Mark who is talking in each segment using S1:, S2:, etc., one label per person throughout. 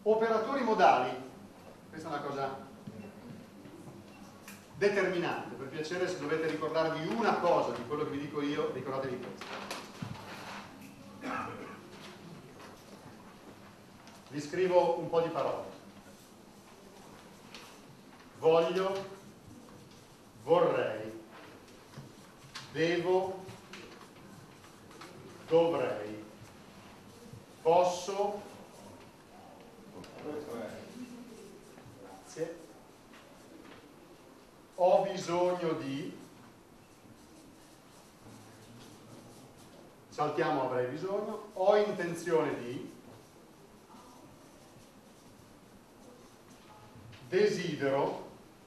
S1: Operatori modali, questa è una cosa determinante, per piacere, se dovete ricordarvi una cosa di quello che vi dico io, ricordatevi questo. Vi scrivo un po' di parole. Voglio, vorrei, devo, dovrei, posso, grazie, ho bisogno di, saltiamo avrei bisogno, ho intenzione di, desidero,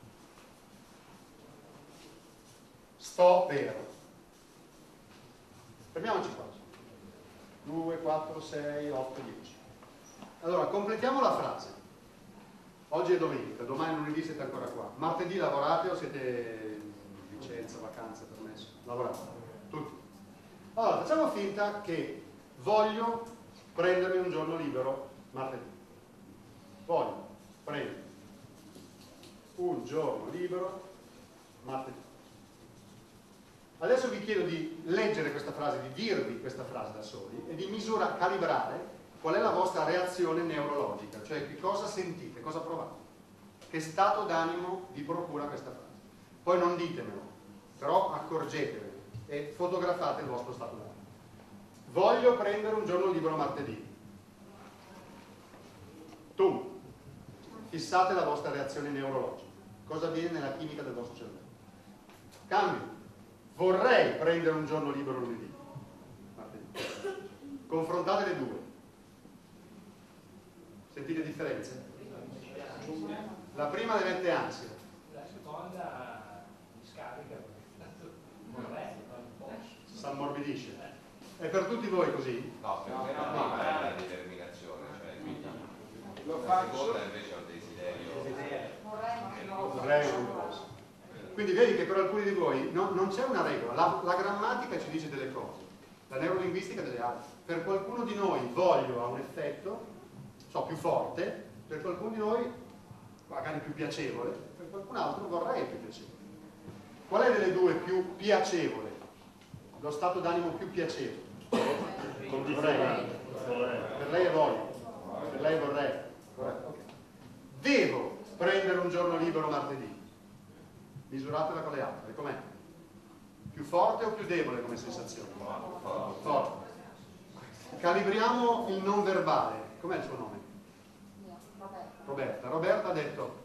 S1: sto per. Fermiamoci qua. 2, 4, 6, 8, 10. Allora, completiamo la frase. Oggi è domenica, domani lunedì siete ancora qua. Martedì lavorate o siete in licenza, vacanze, permesso? Lavorate, tutti. Allora, facciamo finta che voglio prendermi un giorno libero martedì. Voglio prendere un giorno libero martedì. Adesso vi chiedo di leggere questa frase, di dirvi questa frase da soli e di calibrare qual è la vostra reazione neurologica, cioè che cosa sentite, cosa provate, che stato d'animo vi procura questa frase. Poi non ditemelo, però accorgetevene e fotografate il vostro stato d'animo. Voglio prendere un giorno libero martedì. Tu, fissate la vostra reazione neurologica. Cosa avviene nella chimica del vostro cervello? Cambio. Vorrei prendere un giorno libero lunedì, martedì. Confrontate le due. Sentite differenze? La prima le mette ansia.
S2: La seconda mi scarica. Vorrei, non posso.
S1: Si ammorbidisce. È per tutti voi così?
S3: No, per me la prima è la determinazione, cioè quindi
S4: Lo
S3: la
S4: faccio.
S3: seconda invece è un desiderio.
S1: Vorrei, non posso. Quindi vedi che per alcuni di voi non c'è una regola, la grammatica ci dice delle cose, la neurolinguistica delle altre. Per qualcuno di noi voglio ha un effetto, più forte, per qualcuno di noi magari più piacevole, per qualcun altro vorrei più piacevole. Qual è delle due più piacevole? Lo stato d'animo più piacevole? Vorrei. Per lei è voglio, per lei vorrei. Okay. Devo prendere un giorno libero martedì. Misuratela con le altre, com'è? Più forte o più debole come sensazione? Forte. Calibriamo il non verbale. Com'è il suo nome? Roberta. Roberta ha detto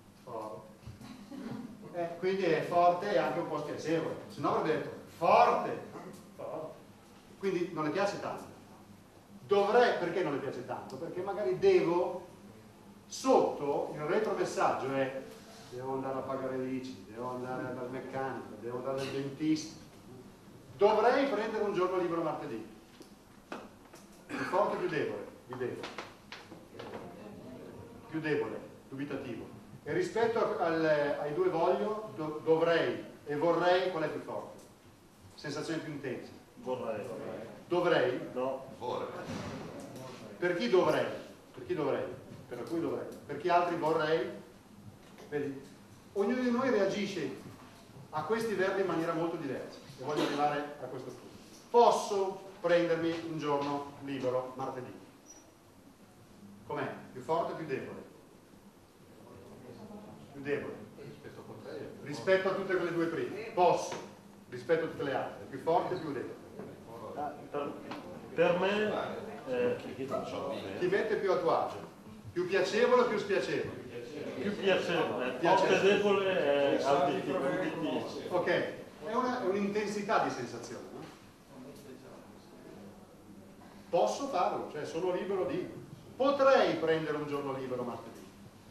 S1: forte. Quindi è forte e anche un po' spiacevole. Se no avrebbe detto forte. Quindi non le piace tanto. Dovrei, perché non le piace tanto? Perché magari devo, sotto il retromessaggio è devo andare a pagare l'ICI, devo andare dal meccanico, devo andare dal dentista. Dovrei prendere un giorno libero martedì. Più forte o più debole? Vi devo. Più debole, dubitativo. E rispetto ai due voglio, dovrei e vorrei, qual è più forte? Sensazione più intensa?
S5: Vorrei.
S1: Dovrei?
S5: No.
S3: Vorrei.
S1: Per chi dovrei? Per chi dovrei? Per alcuni dovrei. Per chi altri vorrei? Vedi? Ognuno di noi reagisce a questi verbi in maniera molto diversa e voglio arrivare a questo punto. Posso prendermi un giorno libero martedì? Com'è? Più forte o più debole? Più debole. Rispetto a tutte quelle due prime. Posso, rispetto a tutte le altre. Più forte o più debole?
S5: Per me,
S1: Chi mette più a tuo agio? Più piacevole o più spiacevole?
S5: più piacevole, forte debole è auditivo.
S1: Ok, è un'intensità di sensazione, no? Posso farlo, cioè sono libero di... Potrei prendere un giorno libero martedì.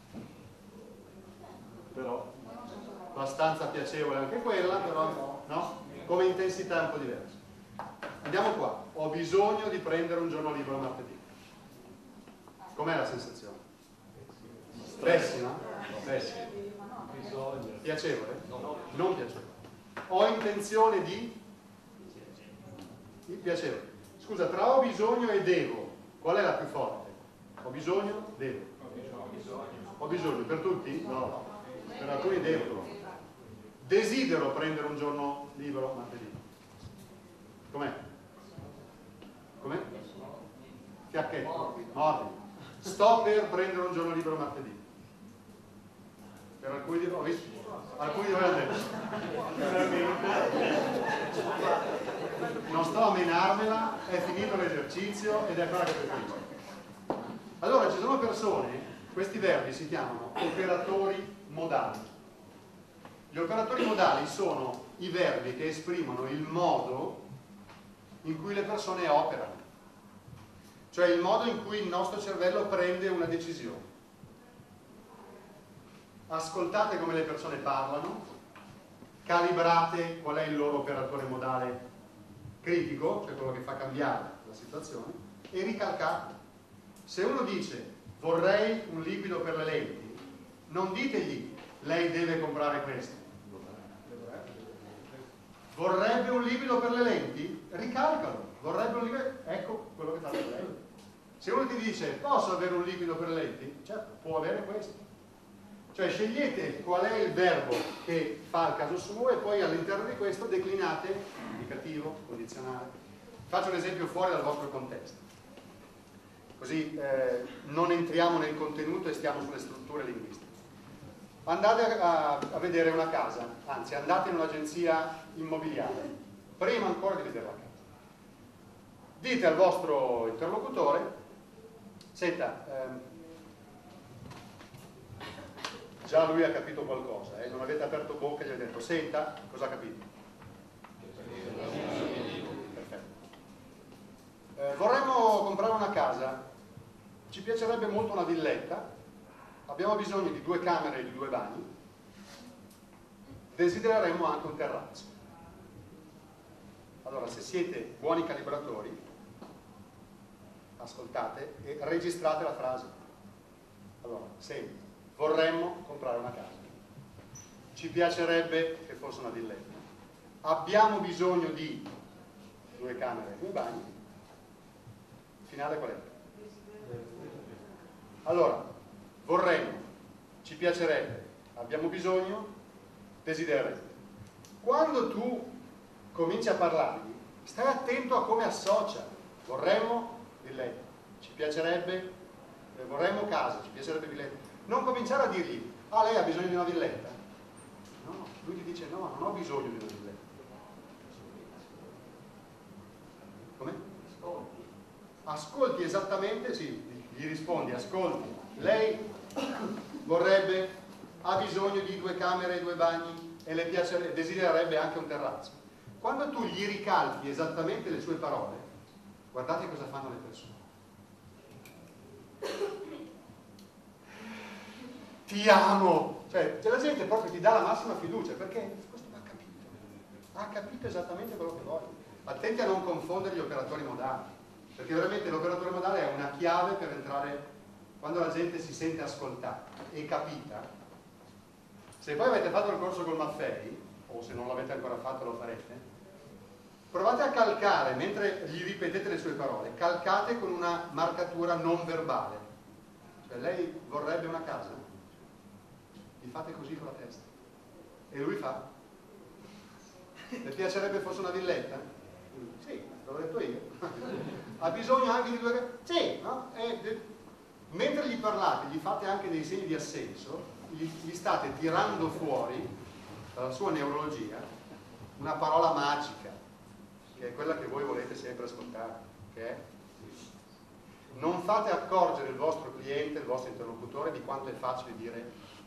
S1: Però, abbastanza piacevole anche quella, però, no? Come intensità è un po' diversa. Andiamo qua, ho bisogno di prendere un giorno libero martedì. Com'è la sensazione? Pessima? Pessima. Piacevole? Non piacevole. Ho intenzione di? Piacevole. Scusa, tra ho bisogno e devo, qual è la più forte? Ho bisogno? Devo. Ho bisogno. Per tutti? No. Per alcuni devo. Desidero prendere un giorno libero martedì. Com'è? Com'è? Fiacchetto. Morbi. Sto per prendere un giorno libero martedì. Per alcuni ho visto? Alcuni dove hanno detto. Non sto a menarmela, è finito l'esercizio ed è quella che preferisco. Allora ci sono persone, questi verbi si chiamano operatori modali. Gli operatori modali sono i verbi che esprimono il modo in cui le persone operano, cioè il modo in cui il nostro cervello prende una decisione. Ascoltate come le persone parlano, calibrate qual è il loro operatore modale critico, cioè quello che fa cambiare la situazione, e ricalcate. Se uno dice vorrei un liquido per le lenti, non ditegli lei deve comprare questo. Vorrebbe un liquido per le lenti? Ricalcalo. Vorrebbe un liquido? Ecco quello che fa per lei. Se uno ti dice posso avere un liquido per le lenti? Certo, può avere questo. Cioè scegliete qual è il verbo che fa il caso suo e poi all'interno di questo declinate indicativo, condizionale. Faccio un esempio fuori dal vostro contesto, così non entriamo nel contenuto e stiamo sulle strutture linguistiche. Andate a vedere una casa, anzi andate in un'agenzia immobiliare, prima ancora di vedere la casa. Dite al vostro interlocutore, senta, già lui ha capito qualcosa, non avete aperto bocca e gli avete detto, senta, cosa ha capito? Perfetto. Vorremmo comprare una casa, ci piacerebbe molto una villetta, abbiamo bisogno di 2 camere e di 2 bagni, desidereremmo anche un terrazzo. Allora, se siete buoni calibratori, ascoltate e registrate la frase. Allora, senti, vorremmo comprare una casa, ci piacerebbe che fosse una villetta, abbiamo bisogno di 2 camere e 2 bagni. Il finale qual è? Allora, vorremmo, ci piacerebbe, abbiamo bisogno, desidereremmo. Quando tu cominci a parlargli, stai attento a come associa. Vorremmo villetta, ci piacerebbe, vorremmo casa, ci piacerebbe villetta. Non cominciare a dirgli, ah, lei ha bisogno di una villetta? No, lui ti dice, no, non ho bisogno di una villetta. Come? Ascolti esattamente, sì, gli rispondi, ascolti, lei vorrebbe, ha bisogno di 2 camere e 2 bagni e le piacerebbe, desidererebbe anche un terrazzo. Quando tu gli ricalchi esattamente le sue parole, guardate cosa fanno le persone. Ti amo! Cioè la gente proprio ti dà la massima fiducia, perché questo ha capito esattamente quello che voglio. Attenti a non confondere gli operatori modali, perché veramente l'operatore modale è una chiave per entrare, quando la gente si sente ascoltata e capita. Se poi avete fatto il corso col Maffei, o se non l'avete ancora fatto lo farete, provate a calcare, mentre gli ripetete le sue parole, calcate con una marcatura non verbale. Cioè lei vorrebbe una casa? Gli fate così con la testa. E lui fa? Le piacerebbe fosse una villetta? Sì, l'ho detto io. Ha bisogno anche di 2? Sì, no? Mentre gli parlate, gli fate anche dei segni di assenso, gli state tirando fuori dalla sua neurologia una parola magica, che è quella che voi volete sempre ascoltare, che è: non fate accorgere il vostro cliente, il vostro interlocutore, di quanto è facile dire